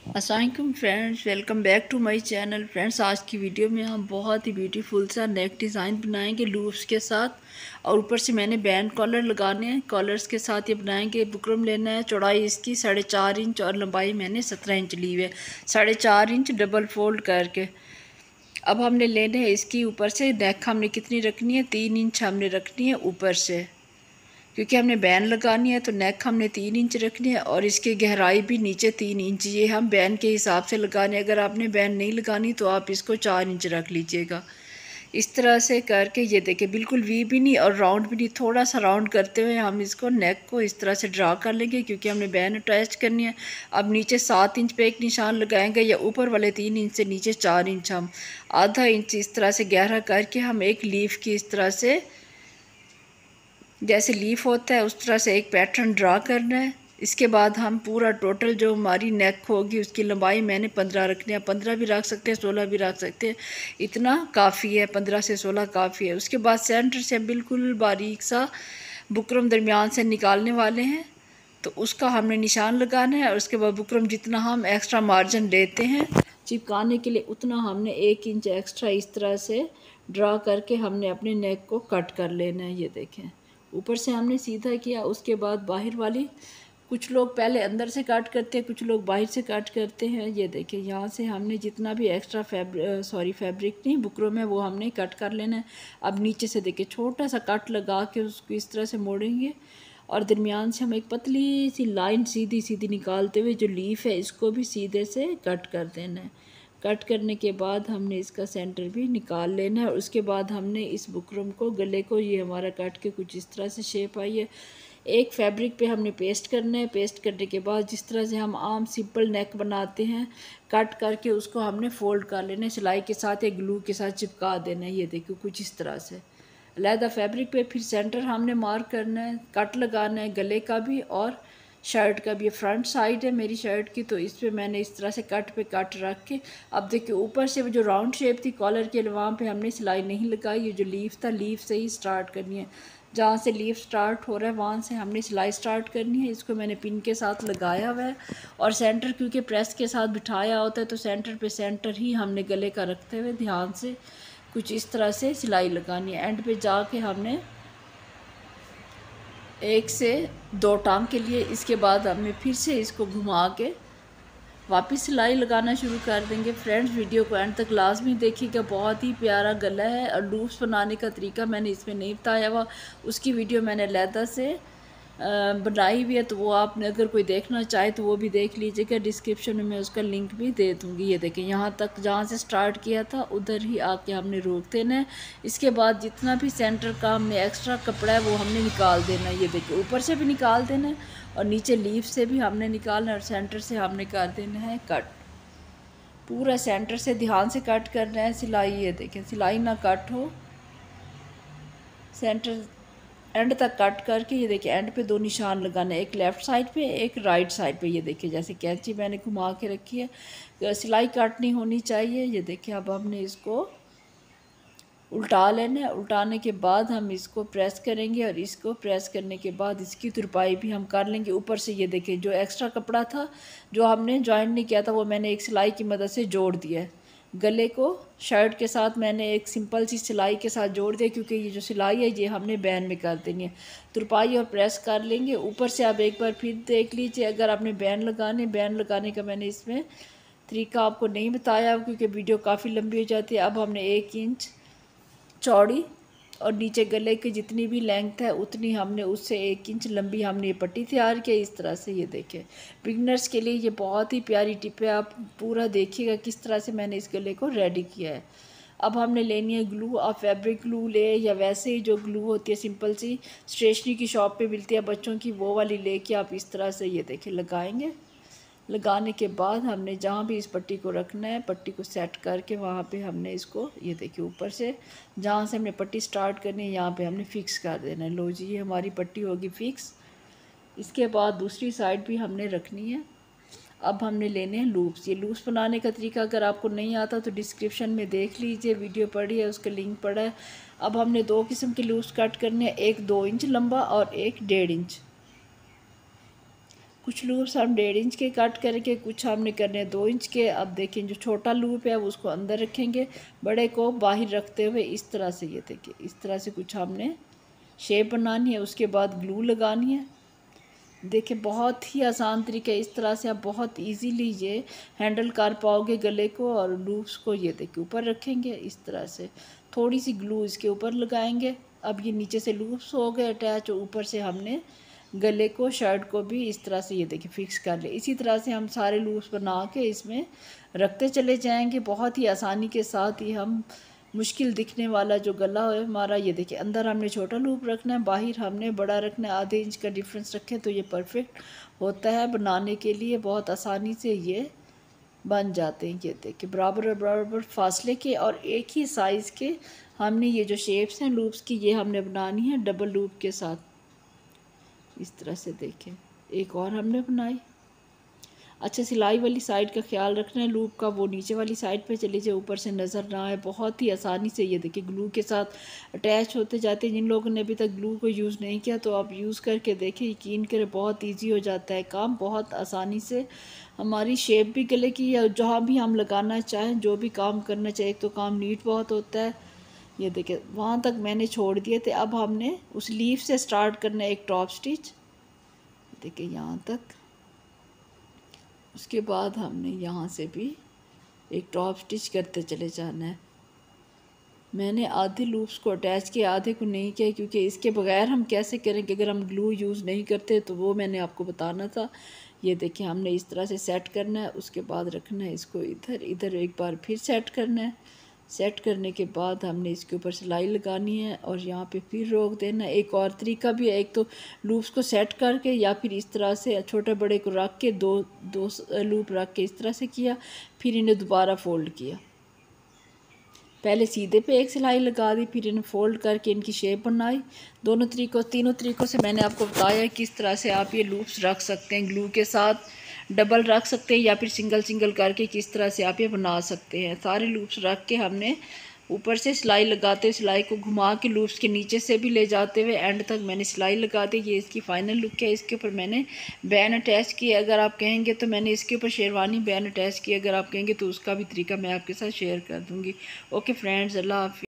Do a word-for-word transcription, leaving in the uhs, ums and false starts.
अस्सलाम वालेकुम friends, welcome back to my channel. Friends, आज की वीडियो में हम बहुत ही ब्यूटीफुल सा नेक डिज़ाइन बनाएंगे लूप्स के साथ, और ऊपर से मैंने बैंड कॉलर लगाने हैं। कॉलर्स के साथ ये बनाएंगे। बुकरम लेना है, चौड़ाई इसकी साढ़े चार इंच और लंबाई मैंने सत्रह इंच ली हुई है, साढ़े चार इंच डबल फोल्ड करके। अब हमने लेने हैं इसकी ऊपर से नेक हमने कितनी रखनी है, तीन इंच हमने रखनी है ऊपर से, क्योंकि हमने बैन लगानी है तो नेक हमने तीन इंच रखनी है और इसकी गहराई भी नीचे तीन इंच। ये हम बैन के हिसाब से लगाने, अगर आपने बैन नहीं लगानी तो आप इसको चार इंच रख लीजिएगा। इस तरह से करके ये देखिए, बिल्कुल वी भी नहीं और राउंड भी नहीं, थोड़ा सा राउंड करते हुए हम इसको नेक को इस तरह से ड्रा कर लेंगे, क्योंकि हमने बैन अटैच करनी है। अब नीचे सात इंच पे एक निशान लगाएंगे, या ऊपर वाले तीन इंच से नीचे चार इंच हम आधा इंच इस तरह से गहरा करके हम एक लीफ की इस तरह से, जैसे लीफ होता है उस तरह से एक पैटर्न ड्रा करना है। इसके बाद हम पूरा टोटल जो हमारी नेक होगी उसकी लंबाई मैंने पंद्रह रखनी है। पंद्रह भी रख सकते हैं, सोलह भी रख सकते हैं, इतना काफ़ी है, पंद्रह से सोलह काफ़ी है। उसके बाद सेंटर से बिल्कुल बारीक सा बुकरम दरमियान से निकालने वाले हैं, तो उसका हमने निशान लगाना है। और उसके बाद बुकरम जितना हम एक्स्ट्रा मार्जिन लेते हैं चिपकाने के लिए, उतना हमने एक इंच एक्स्ट्रा इस तरह से ड्रा करके हमने अपने नेक को कट कर लेना है। ये देखें, ऊपर से हमने सीधा किया, उसके बाद बाहर वाली, कुछ लोग पहले अंदर से कट करते हैं, कुछ लोग बाहर से कट करते हैं। ये देखिए, यहाँ से हमने जितना भी एक्स्ट्रा फैब्रिक सॉरी फैब्रिक नहीं बुकरों में, वो हमने कट कर लेना है। अब नीचे से देखिए छोटा सा कट लगा के उसको इस तरह से मोड़ेंगे, और दरमियान से हम एक पतली सी लाइन सीधी सीधी निकालते हुए जो लीफ है इसको भी सीधे से कट कर देना है। कट करने के बाद हमने इसका सेंटर भी निकाल लेना है, और उसके बाद हमने इस बुकरम को, गले को, ये हमारा कट के कुछ इस तरह से शेप आई है, एक फैब्रिक पे हमने पेस्ट करना है। पेस्ट करने के बाद जिस तरह से हम आम सिंपल नेक बनाते हैं, कट करके उसको हमने फोल्ड कर लेना है, सिलाई के साथ या ग्लू के साथ चिपका देना है। ये देखिए कुछ इस तरह से अलहदा फैब्रिक पे फिर सेंटर हमने मार्क करना है, कट लगाना है गले का भी और शर्ट का भी। ये फ्रंट साइड है मेरी शर्ट की, तो इस पे मैंने इस तरह से कट पे कट रख के, अब देखिए ऊपर से जो राउंड शेप थी कॉलर के, वहाँ पे हमने सिलाई नहीं लगाई। ये जो लीफ था, लीफ से ही स्टार्ट करनी है, जहाँ से लीफ स्टार्ट हो रहा है वहाँ से हमने सिलाई स्टार्ट करनी है। इसको मैंने पिन के साथ लगाया हुआ है, और सेंटर क्योंकि प्रेस के साथ बिठाया होता है तो सेंटर पे सेंटर ही हमने गले का रखते हुए ध्यान से कुछ इस तरह से सिलाई लगानी है। एंड पे जाके हमने एक से दो टांग के लिए, इसके बाद हमने फिर से इसको घुमा के वापस सिलाई लगाना शुरू कर देंगे। फ्रेंड्स, वीडियो को एंड तक लाजमी देखिएगा, बहुत ही प्यारा गला है। और लूप्स बनाने का तरीका मैंने इसमें नहीं बताया हुआ, उसकी वीडियो मैंने अलहदा से बनाई हुई है, तो वो आपने अगर कोई देखना चाहे तो वो भी देख लीजिएगा। डिस्क्रिप्शन में मैं उसका लिंक भी दे दूँगी। ये देखें, यहाँ तक जहाँ से स्टार्ट किया था उधर ही आके हमने रोक देना है। इसके बाद जितना भी सेंटर का हमने एक्स्ट्रा कपड़ा है वो हमने निकाल देना है। ये देखिए, ऊपर से भी निकाल देना है और नीचे लीफ से भी हमने निकालना है, और सेंटर से हमने कर देना है कट। पूरा सेंटर से ध्यान से कट करना है सिलाई। ये देखें, सिलाई ना कट हो, सेंटर एंड तक कट करके, ये देखिए एंड पे दो निशान लगाना है, एक लेफ़्ट साइड पे एक राइट साइड पे। ये देखिए जैसे कैंची मैंने घुमा के रखी है, सिलाई कट नहीं होनी चाहिए। ये देखिए, अब हमने इसको उल्टा लेना है। उल्टाने के बाद हम इसको प्रेस करेंगे, और इसको प्रेस करने के बाद इसकी तुरपाई भी हम कर लेंगे ऊपर से। ये देखिए, जो एक्स्ट्रा कपड़ा था जो हमने जॉइन नहीं किया था वो मैंने एक सिलाई की मदद से जोड़ दिया है। गले को शर्ट के साथ मैंने एक सिंपल सी सिलाई के साथ जोड़ दिया, क्योंकि ये जो सिलाई है ये हमने बैन में कर देनी है। तुरपाई और प्रेस कर लेंगे ऊपर से। आप एक बार फिर देख लीजिए, अगर आपने बैन लगाने बैन लगाने का मैंने इसमें तरीका आपको नहीं बताया क्योंकि वीडियो काफ़ी लंबी हो जाती है। अब हमने एक इंच चौड़ी और नीचे गले की जितनी भी लेंथ है उतनी हमने उससे एक इंच लंबी हमने ये पट्टी तैयार की इस तरह से। ये देखें, बिगनर्स के लिए ये बहुत ही प्यारी टिप है, आप पूरा देखिएगा किस तरह से मैंने इस गले को रेडी किया है। अब हमने लेनी है ग्लू। आप फैब्रिक ग्लू ले, या वैसे ही जो ग्लू होती है सिंपल सी स्टेशनरी की शॉप पे मिलती है बच्चों की, वो वाली लेके आप इस तरह से ये देखें लगाएंगे। लगाने के बाद हमने जहाँ भी इस पट्टी को रखना है, पट्टी को सेट करके वहाँ पे हमने इसको, ये देखिए ऊपर से जहाँ से हमने पट्टी स्टार्ट करनी है यहाँ पे हमने फ़िक्स कर देना है। लो जी, ये हमारी पट्टी होगी फ़िक्स। इसके बाद दूसरी साइड भी हमने रखनी है। अब हमने लेने हैं लूप्स। ये लूप्स बनाने का तरीका अगर आपको नहीं आता तो डिस्क्रिप्शन में देख लीजिए, वीडियो पड़ी है उसका लिंक पड़ा है। अब हमने दो किस्म के लूप्स कट करने हैं, एक दो इंच लंबा और एक डेढ़ इंच। कुछ लूप्स हम डेढ़ इंच के कट करके, कुछ हमने करने दो इंच के। अब देखें जो छोटा लूप है उसको अंदर रखेंगे, बड़े को बाहर रखते हुए इस तरह से, ये देखिए इस तरह से कुछ हमने शेप बनानी है। उसके बाद ग्लू लगानी है। देखिए बहुत ही आसान तरीका है, इस तरह से आप बहुत इजीली ये हैंडल कर पाओगे गले को। और लूप्स को ये देखिए ऊपर रखेंगे इस तरह से, थोड़ी सी ग्लू इसके ऊपर लगाएंगे। अब ये नीचे से लूप्स हो गए अटैच, और ऊपर से हमने गले को, शर्ट को भी इस तरह से ये देखिए फिक्स कर ले। इसी तरह से हम सारे लूप्स बना के इसमें रखते चले जाएंगे। बहुत ही आसानी के साथ ही हम मुश्किल दिखने वाला जो गला है हमारा, ये देखिए अंदर हमने छोटा लूप रखना है, बाहर हमने बड़ा रखना है। आधे इंच का डिफरेंस रखें तो ये परफेक्ट होता है बनाने के लिए। बहुत आसानी से ये बन जाते हैं। ये देखिए बराबर बराबर फासले के और एक ही साइज़ के हमने ये जो शेप्स हैं लूप्स की, ये हमने बनानी है डबल लूप के साथ। इस तरह से देखें, एक और हमने बनाई। अच्छा, सिलाई वाली साइड का ख्याल रखना है लूप का, वो नीचे वाली साइड पे चली जाए, ऊपर से नज़र ना आए। बहुत ही आसानी से ये देखिए ग्लू के साथ अटैच होते जाते हैं। जिन लोगों ने अभी तक ग्लू को यूज़ नहीं किया तो आप यूज़ करके देखें, यकीन करें बहुत ईजी हो जाता है काम। बहुत आसानी से हमारी शेप भी गले की, या जहाँ भी हम लगाना चाहें, जो भी काम करना चाहिए, तो काम नीट बहुत होता है। ये देखिए वहाँ तक मैंने छोड़ दिए थे। अब हमने उस लीफ से स्टार्ट करना है एक टॉप स्टिच, देखिए यहाँ तक। उसके बाद हमने यहाँ से भी एक टॉप स्टिच करते चले जाना है। मैंने आधे लूप्स को अटैच किया, आधे को नहीं किया, क्योंकि इसके बगैर हम कैसे करेंगे अगर हम ग्लू यूज़ नहीं करते, तो वो मैंने आपको बताना था। ये देखिए हमने इस तरह से सेट करना है। उसके बाद रखना है इसको इधर, इधर एक बार फिर सेट करना है। सेट करने के बाद हमने इसके ऊपर सिलाई लगानी है और यहाँ पे फिर रोक देना है। एक और तरीका भी है, एक तो लूप्स को सेट करके या फिर इस तरह से छोटे बड़े को रख के दो दो लूप रख के इस तरह से किया, फिर इन्हें दोबारा फ़ोल्ड किया। पहले सीधे पे एक सिलाई लगा दी, फिर इन्हें फ़ोल्ड करके इनकी शेप बनाई। दोनों तरीक़ों तीनों तरीक़ों से मैंने आपको बताया किस तरह से आप ये लूप्स रख सकते हैं ग्लू के साथ, डबल रख सकते हैं या फिर सिंगल सिंगल करके किस तरह से आप ये बना सकते हैं। सारे लूप्स रख के हमने ऊपर से सिलाई लगाते हुए सिलाई को घुमा के लूप्स के नीचे से भी ले जाते हुए एंड तक मैंने सिलाई लगा दी। ये इसकी फ़ाइनल लुक है। इसके ऊपर मैंने बैन अटैच की। अगर आप कहेंगे तो मैंने इसके ऊपर शेरवानी बैन अटैच की, अगर आप कहेंगे तो उसका भी तरीका मैं आपके साथ शेयर कर दूँगी। ओके फ्रेंड्स, अल्लाह हाफ़िज़।